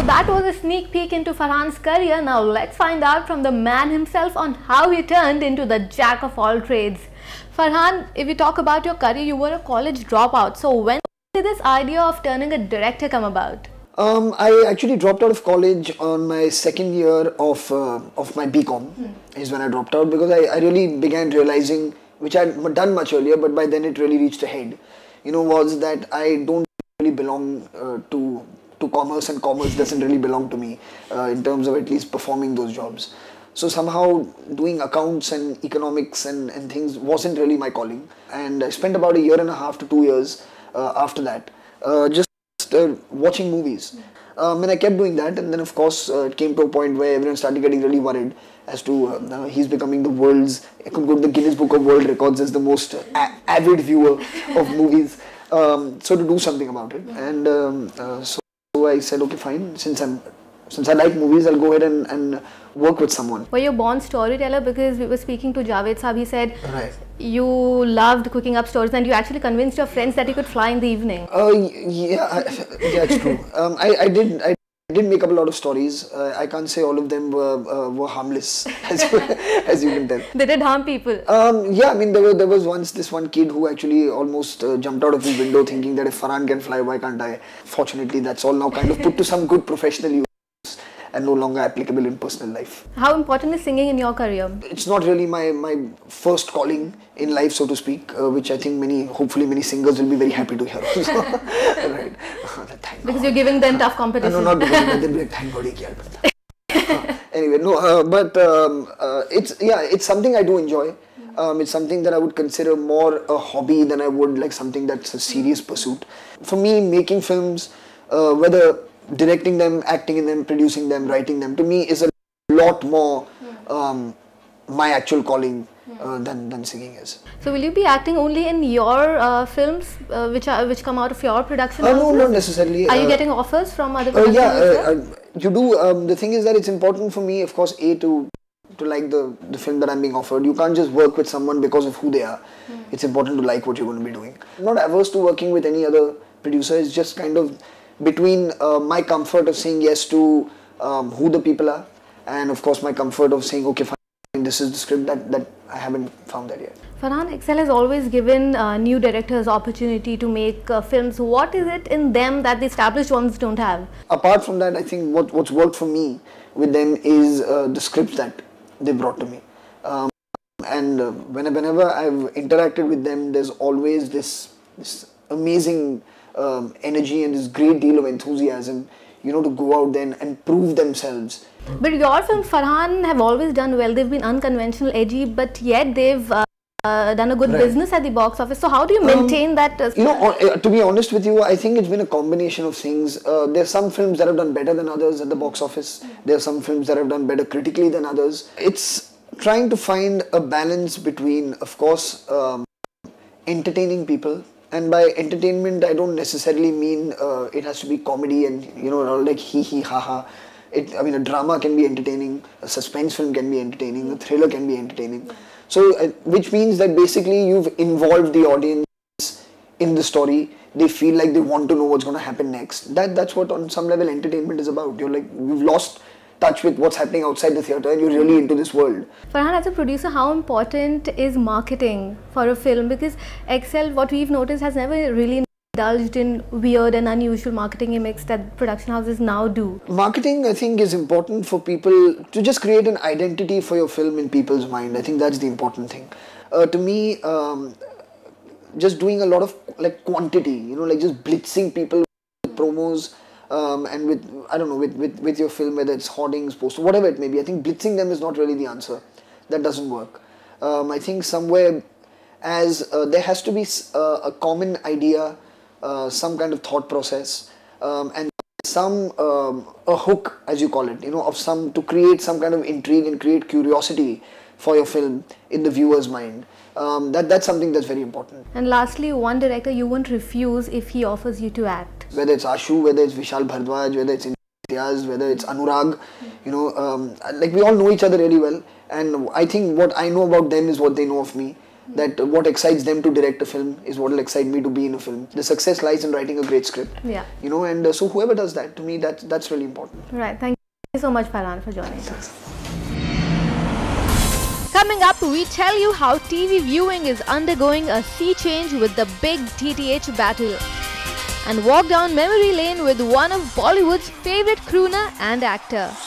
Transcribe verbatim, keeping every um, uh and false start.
that was a sneak peek into Farhan's career. Now let's find out from the man himself on how he turned into the jack of all trades. Farhan, if we talk about your career, you were a college dropout. So when did this idea of turning a director come about? Um, I actually dropped out of college on my second year of uh, of my B Com hmm. is when I dropped out, because I, I really began realizing, which I had done much earlier, but by then it really reached a head, you know, was that I don't really belong uh, to to commerce, and commerce doesn't really belong to me uh, in terms of at least performing those jobs. So somehow doing accounts and economics and, and things wasn't really my calling, and I spent about a year and a half to two years uh, after that uh, just uh, watching movies. Um, and I kept doing that, and then of course uh, it came to a point where everyone started getting really worried as to uh, uh, he's becoming the world's, I could go to the Guinness Book of World Records as the most a avid viewer of movies. Um, so to do something about it, and um, uh, so I said, okay, fine, since I'm since I like movies, I'll go ahead and, and work with someone. Were you a born storyteller? Because we were speaking to Javed Saab, he said right. you loved cooking up stories, and you actually convinced your friends that you could fly in the evening. Uh, yeah, I, that's true. Um, I, I did I did make up a lot of stories. Uh, I can't say all of them were uh, were harmless, as you, as you can tell. They did harm people. Um, yeah, I mean there was there was once this one kid who actually almost uh, jumped out of his window, thinking that if Farhan can fly, why can't I? Fortunately, that's all now kind of put to some good professional use and no longer applicable in personal life. How important is singing in your career? It's not really my, my first calling in life, so to speak, uh, which I think many, hopefully many singers will be very happy to hear. Right. Because you're giving them tough competition. No, not because they'll be like, thank God he cared. uh, Anyway, no, uh, but um, uh, it's, yeah, it's something I do enjoy. Um, it's something that I would consider more a hobby than I would like something that's a serious pursuit. For me, making films, uh, whether directing them, acting in them, producing them, writing them, to me is a lot more um, my actual calling uh, than, than singing is. So will you be acting only in your uh, films uh, which are which come out of your production? Uh, no, not necessarily. Are uh, you getting offers from other uh, productions? Yeah, uh, uh, you do. Um, the thing is that it's important for me, of course, A, to to like the, the film that I'm being offered. You can't just work with someone because of who they are. Mm. It's important to like what you're going to be doing. I'm not averse to working with any other producer. It's just kind of between uh, my comfort of saying yes to um, who the people are, and of course my comfort of saying, okay, fine, this is the script, that, that I haven't found that yet. Farhan, Excel has always given uh, new directors opportunity to make uh, films. What is it in them that the established ones don't have? Apart from that, I think what, what's worked for me with them is uh, the scripts that they brought to me. Um, and uh, whenever I've interacted with them, there's always this, this amazing Um, energy and this great deal of enthusiasm, you know, to go out there and, and prove themselves. But your films, Farhan, have always done well. They've been unconventional, edgy, but yet they've uh, uh, done a good right. business at the box office. So how do you maintain um, that? Uh, you know, uh, to be honest with you, I think it's been a combination of things. Uh, there are some films that have done better than others at the box office. There are some films that have done better critically than others. It's trying to find a balance between, of course, um, entertaining people. And by entertainment, I don't necessarily mean uh, it has to be comedy and, you know, like hee hee ha ha. It, I mean, a drama can be entertaining, a suspense film can be entertaining, a thriller can be entertaining. So, uh, which means that basically you've involved the audience in the story. They feel like they want to know what's going to happen next. That That's what on some level entertainment is about. You're like, you've lost touch with what's happening outside the theatre and you're really into this world. Farhan, as a producer, how important is marketing for a film? Because Excel, what we've noticed, has never really indulged in weird and unusual marketing gimmicks that production houses now do. Marketing, I think, is important for people to just create an identity for your film in people's mind. I think that's the important thing. Uh, to me, um, just doing a lot of like quantity, you know, like just blitzing people with promos, Um, and with, I don't know, with, with, with your film, whether it's hoardings, posters, whatever it may be, I think blitzing them is not really the answer. That doesn't work. Um, I think somewhere as uh, there has to be uh, a common idea, uh, some kind of thought process, um, and some, um, a hook, as you call it, you know, of some, to create some kind of intrigue and create curiosity for your film in the viewer's mind. Um, that, that's something that's very important. And lastly, one director you won't refuse if he offers you to act. Whether it's Ashu, whether it's Vishal Bhardwaj, whether it's Imtiaz, whether it's Anurag, you know, um, like we all know each other really well. And I think what I know about them is what they know of me. that what excites them to direct a film is what will excite me to be in a film. The success lies in writing a great script. Yeah. You know, and uh, so whoever does that, to me, that, that's really important. Right. Thank you so much, Farhan, for joining us. Coming up, we tell you how T V viewing is undergoing a sea change with the big D T H battle. And walk down memory lane with one of Bollywood's favorite crooner and actor.